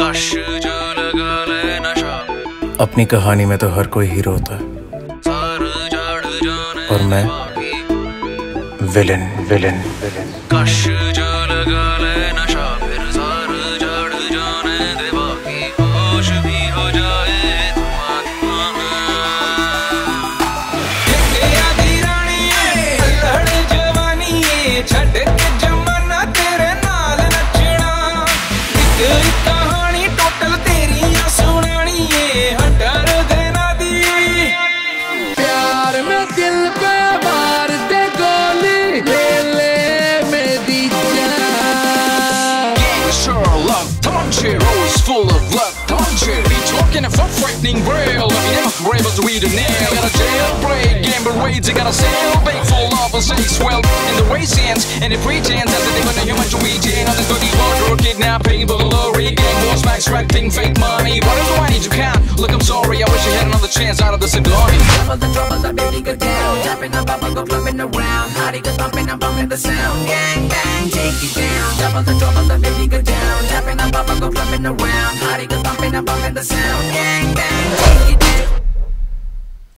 अपनी कहानी में तो हर कोई हीरो होता है और मैं villain villain villain. Full of love, don't you be talking of a frightening real? I mean, never able to read a nail. Got a jailbreak, gamble raids, you got a sail, big full of a six well in the race hands, and the pretense that they want a human to regen on the dirty water, kidnapping, burglary, gang wars, extracting fake money. What do I need to count? Look, I'm sorry, I wish I had another chance out of the Sidoni. Double the trouble, the baby go down, tapping up, go clubbing around, hottie go thumping, I'm bumping the sound, gang bang, take it down. Double the trouble, the baby go down, tapping up, go clubbing around. Hottie go thumping, I'm bumping the sound, gang bang, take it down.